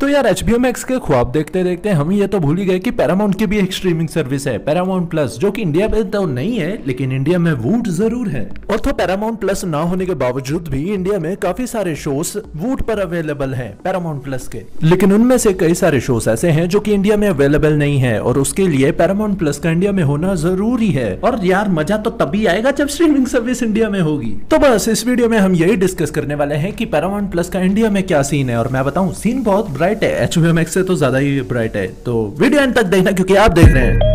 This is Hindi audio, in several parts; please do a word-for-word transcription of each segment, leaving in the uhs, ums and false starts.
तो यार एच बी ओ मैक्स के ख्वाब देखते देखते हम ये तो भूल ही गए कि पैरामाउंट की भी एक स्ट्रीमिंग सर्विस है पैरामाउंट प्लस, जो कि इंडिया में तो नहीं है लेकिन इंडिया में वूट जरूर है। और तो पैरामाउंट प्लस ना होने के बावजूद भी इंडिया में काफी सारे शोज वूट पर अवेलेबल हैं पैरामाउंट प्लस के, लेकिन उनमें से कई सारे शोज ऐसे हैं जो कि इंडिया में अवेलेबल नहीं है और उसके लिए पैरामाउंट प्लस का इंडिया में होना जरूरी है। और यार मजा तो तभी आएगा जब स्ट्रीमिंग सर्विस इंडिया में होगी। तो बस इस वीडियो में हम यही डिस्कस करने वाले हैं कि पैरामाउंट प्लस का इंडिया में क्या सीन है। और मैं बताऊं सीन बहुत ब्राइट है, एच बी ओ मैक्स से तो ज्यादा ही ब्राइट है। तो वीडियो एंड तक देखना क्योंकि आप देख रहे हैं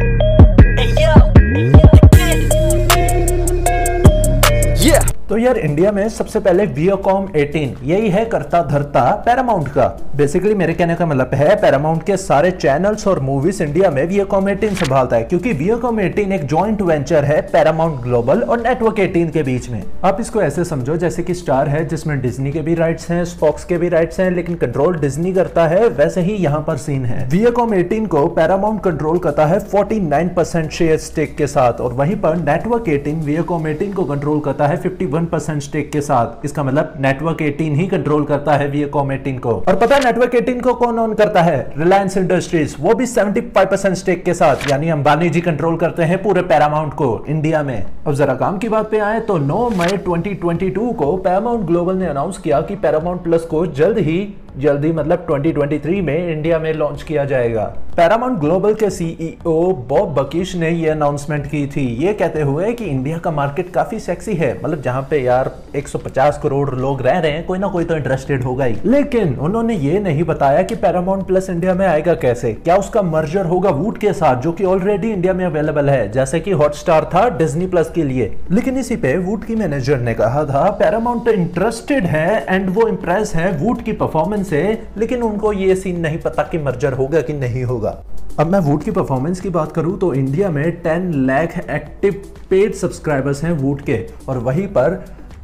yeah! तो यार इंडिया में सबसे पहले वियाकॉम अठारह यही है करता धरता पैरामाउंट का। बेसिकली मेरे कहने का मतलब है पैरामाउंट के सारे चैनल्स और मूवीज इंडिया में वियाकॉम अठारह संभालता है, क्योंकि वियाकॉम अठारह एक जॉइंट वेंचर है पैरामाउंट ग्लोबल और नेटवर्क अठारह के बीच में। आप इसको ऐसे समझो जैसे कि स्टार है जिसमें डिज्नी के भी राइट्स हैं, फॉक्स के भी राइट्स हैं, लेकिन कंट्रोल डिज्नी करता है, वैसे ही यहाँ पर सीन है। वियाकॉम अठारह को पैरामाउंट कंट्रोल करता है उनचास परसेंट शेयर स्टेक के साथ, और वहीं पर नेटवर्क अठारह वियाकॉम अठारह को कंट्रोल करता है इक्यावन परसेंट स्टेक के साथ। इसका मतलब नेटवर्क अठारह ही कंट्रोल करता है वियाकॉम अठारह को। और पता है नेटवर्क अठारह को कौन ऑन करता है? रिलायंस इंडस्ट्रीज, वो भी पचहत्तर परसेंट स्टेक के साथ, यानी अंबानी जी कंट्रोल करते हैं पूरे पैरामाउंट को इंडिया में। अब जरा काम की बात पे आए तो नौ मई दो हज़ार बाईस को पैरामाउंट ग्लोबल ने अनाउंस किया कि पैरामाउंट प्लस को जल्द ही जल्दी मतलब दो हज़ार तेईस में इंडिया में लॉन्च किया जाएगा। पैरामाउंट ग्लोबल के सीईओ बॉब बकिश ने ये अनाउंसमेंट की थी, ये कहते हुए कि इंडिया का मार्केट काफी सेक्सी है, मतलब जहां पे यार एक सौ पचास करोड़ लोग रह रहे हैं, कोई ना कोई तो इंटरेस्टेड होगा ही। लेकिन उन्होंने ये नहीं बताया कि पैरामाउंट प्लस इंडिया में आएगा कैसे, क्या उसका मर्जर होगा वूट के साथ जो कि ऑलरेडी इंडिया में अवेलेबल है, जैसे कि हॉटस्टार था डिज्नी प्लस के लिए। लेकिन इसी पे वूट की मैनेजर ने कहा था पैरामाउंट इंटरेस्टेड है एंड वो इंप्रेस है वूट की परफॉर्मेंस से, लेकिन उनको ये सीन नहीं पता कि मर्जर होगा कि नहीं होगा। अब मैं वूट की परफॉर्मेंस की बात करूं तो इंडिया में दस लाख एक्टिव पेड सब्सक्राइबर्स हैं वूट के, और वहीं पर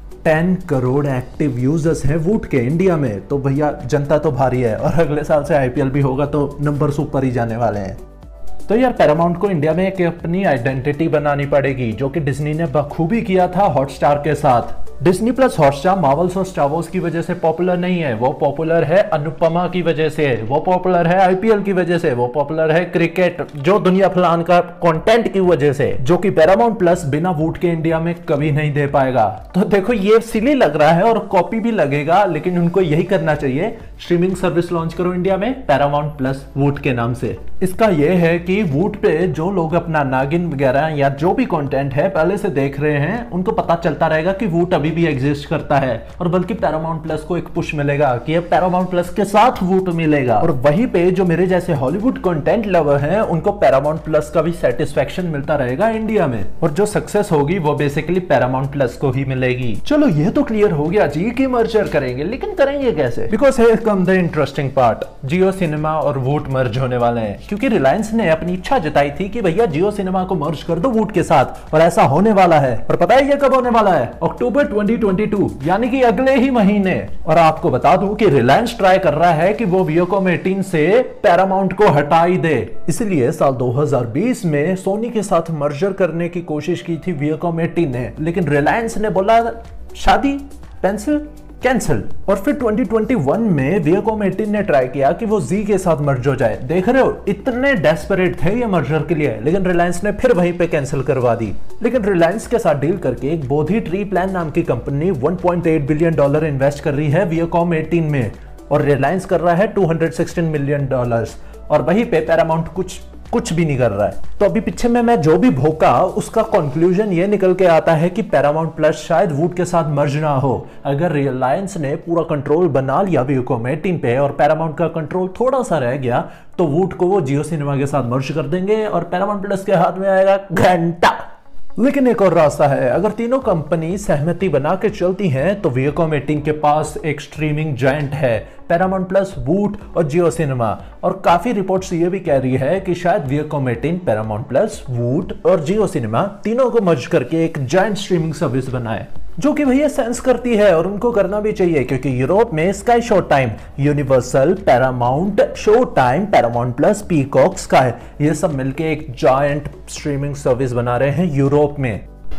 दस करोड़ एक्टिव यूजर्स हैं वूट के इंडिया में। तो भैया जनता तो भारी है, और अगले साल से आईपीएल भी होगा तो नंबर ऊपर ही जाने वाले हैं। तो यार पैरामाउंट को इंडिया में एक अपनी आइडेंटिटी बनानी पड़ेगी, जो कि डिज्नी ने बखूबी किया था हॉटस्टार के साथ। डिज्नी प्लस हॉटस्टार मार्वल्स और स्टार वॉर्स की वजह से पॉपुलर नहीं है, वो पॉपुलर है अनुपमा की वजह से, वो पॉपुलर है आईपीएल की वजह से, वो पॉपुलर है क्रिकेट जो दुनिया फलान का कंटेंट की वजह से, जो कि पैरामाउंट प्लस बिना वूट के इंडिया में कभी नहीं दे पाएगा। तो देखो ये सिली लग रहा है और कॉपी भी लगेगा, लेकिन उनको यही करना चाहिए, स्ट्रीमिंग सर्विस लॉन्च करो इंडिया में पैरामाउंट प्लस वूट के नाम से। इसका यह है कि वूट पे जो लोग अपना नागिन वगैरह या जो भी कंटेंट है पहले से देख रहे हैं, उनको पता चलता रहेगा कि वूट अभी भी एग्जिस्ट करता है, और बल्कि पैरामाउंट प्लस को एक पुश मिलेगा कि अब पैरामाउंट प्लस के साथ वूट मिलेगा। और वहीं पे जो मेरे जैसे हॉलीवुड कंटेंट लवर हैं उनको पैरामाउंट प्लस का भी सेटिस्फेक्शन मिलता रहेगा इंडिया में, और जो सक्सेस होगी वो बेसिकली पैरामाउंट प्लस को ही मिलेगी। चलो ये तो क्लियर हो गया जी कि मर्जर करेंगे, लेकिन करेंगे कैसे? Because here come the interesting part, Jio Cinema और वूट मर्ज होने वाले हैं, क्योंकि रिलायंस ने अपनी इच्छा जताई थी कि भैया जियो सिनेमा को मर्ज कर दो वूट के साथ, और ऐसा होने वाला है। और पता है ये कब होने वाला है? अक्टूबर दो हज़ार बाईस, यानी कि अगले ही महीने। और आपको बता दूं कि रिलायंस ट्राई कर रहा है कि वो वियाकॉम अठारह से पैरामाउंट को हटा ही दे, इसलिए साल दो हज़ार बीस में सोनी के साथ मर्जर करने की कोशिश की थी वियाकॉम अठारह ने, लेकिन रिलायंस ने बोला शादी पेंसिल कैंसिल। और फिर दो हज़ार इक्कीस में वियाकॉम अठारह ने ट्राई किया कि वो जी के साथ मर्ज हो जाए। देख रहे हो इतने डेस्परेट थे ये मर्जर के लिए, लेकिन रिलायंस ने फिर वहीं पे कैंसिल करवा दी। लेकिन रिलायंस के साथ डील करके एक बोधी ट्री प्लान नाम की कंपनी एक पॉइंट आठ बिलियन डॉलर इन्वेस्ट कर रही है वियाकॉम अठारह में, और रिलायंस कर रहा है दो सौ सोलह मिलियन डॉलर्स, और वहीं पे पैरामाउंट कुछ कुछ भी नहीं कर रहा है। तो अभी पीछे में मैं जो भी भोंका उसका कंक्लूजन ये निकल के आता है कि पैरामाउंट प्लस शायद वूट के साथ मर्ज ना हो। अगर रिलायंस ने पूरा कंट्रोल बना लिया वियाकॉम अठारह पे और पैरामाउंट का कंट्रोल थोड़ा सा रह गया, तो वूट को वो जियो सिनेमा के साथ मर्ज कर देंगे और पैरामाउंट प्लस के हाथ में आएगा घंटा। लेकिन एक और रास्ता है, अगर तीनों कंपनी सहमति बना के चलती हैं तो वियाकॉम अठारह के पास एक स्ट्रीमिंग जायंट है, पैरामाउंट प्लस, वूट और जियो सिनेमा। और काफी रिपोर्ट्स ये भी कह रही है कि शायद वियाकॉम अठारह पैरामाउंट प्लस, वूट और जियो सिनेमा तीनों को मर्ज करके एक जायंट स्ट्रीमिंग सर्विस बनाए, जो कि भैया सेंस करती है और उनको करना भी चाहिए, क्योंकि यूरोप में Sky Showtime, Universal, Paramount, Showtime, Paramount Plus, Peacock, Sky, ये सब मिलके एक जायंट स्ट्रीमिंग सर्विस बना रहे हैं यूरोप में।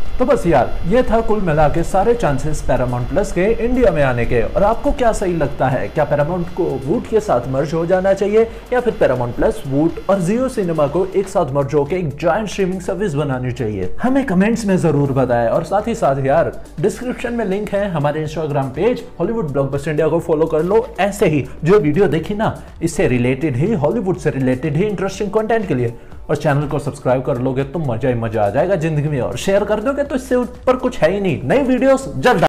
तो बस यार ये था कुल मिला के सारे चांसेस पैरामाउंट प्लस के इंडिया में आने के। और आपको क्या सही लगता है, क्या पैरामाउंट को वूट के साथ मर्ज हो जाना चाहिए या फिर पैरामाउंट प्लस, वूट और जियो सिनेमा को एक साथ मर्ज होकर एक जॉइंट स्ट्रीमिंग सर्विस बनानी चाहिए? हमें कमेंट्स में जरूर बताएं। और साथ ही साथ यार डिस्क्रिप्शन में लिंक है हमारे Instagram page Hollywood Blockbuster India को फॉलो कर लो। ऐसे ही जो वीडियो देखी ना इससे रिलेटेड ही, हॉलीवुड से रिलेटेड ही इंटरेस्टिंग कंटेंट के लिए। और चैनल को सब्सक्राइब कर लोगे तो मजा ही मजा आ जाएगा जिंदगी में। और शेयर कर दोगे तो इससे ऊपर कुछ है ही नहीं। नई वीडियोस जल्द